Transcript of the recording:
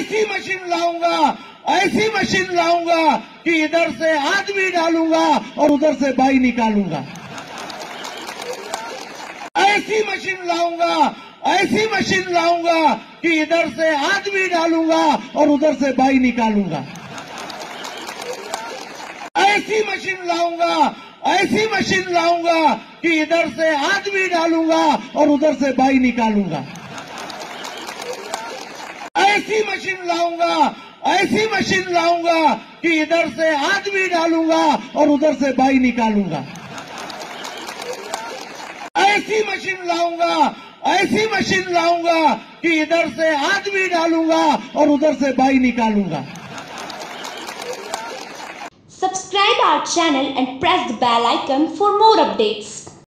ऐसी मशीन लाऊंगा कि इधर से आदमी डालूंगा और उधर से बाई निकालूंगा। ऐसी मशीन लाऊंगा कि इधर से आदमी डालूंगा और उधर से बाई निकालूंगा। ऐसी मशीन लाऊंगा कि इधर से आदमी डालूंगा और उधर से बाई निकालूंगा। ऐसी मशीन लाऊंगा कि इधर से आदमी डालूंगा और उधर से बाई निकालूंगा। ऐसी मशीन लाऊंगा कि इधर से आदमी डालूंगा और उधर से बाई निकालूंगा। Subscribe our channel and press the bell icon for more updates.